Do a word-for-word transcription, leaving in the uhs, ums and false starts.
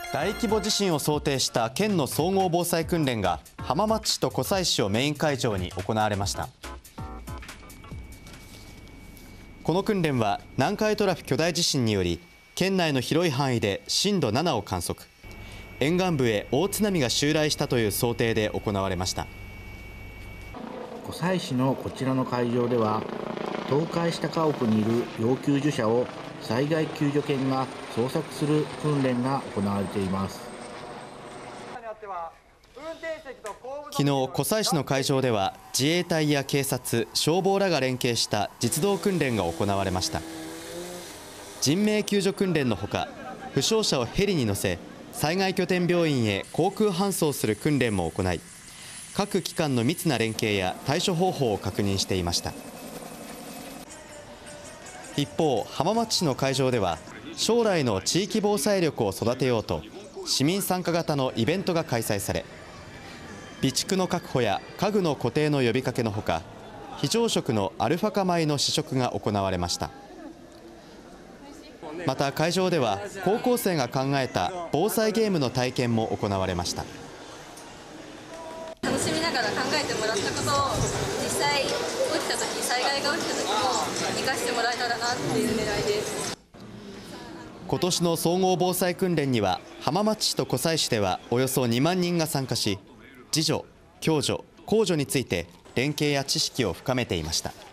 大規模地震を想定した県の総合防災訓練が浜松市と湖西市をメイン会場に行われました。この訓練は南海トラフ巨大地震により県内の広い範囲で震度ななを観測、沿岸部へ大津波が襲来したという想定で行われました。 湖西市のこちらの会場では、倒壊した家屋にいる要救助者を災害救助犬が捜索する訓練が行われています。 昨日、湖西市の会場では自衛隊や警察、消防らが連携した実動訓練が行われました。人命救助訓練のほか、負傷者をヘリに乗せ災害拠点病院へ航空搬送する訓練も行い、各機関の密な連携や対処方法を確認していました。一方、浜松市の会場では将来の地域防災力を育てようと市民参加型のイベントが開催され、備蓄の確保や家具の固定の呼びかけのほか、非常食のアルファ化米の試食が行われました。また会場では高校生が考えた防災ゲームの体験も行われました。 楽しみながら考えてもらったことを実際起きた時、災害が起きた時も生かしてもらえたらなっていう狙いです。 今年の総合防災訓練には浜松市と湖西市ではおよそにまんにんが参加し、自助、共助、公助について連携や知識を深めていました。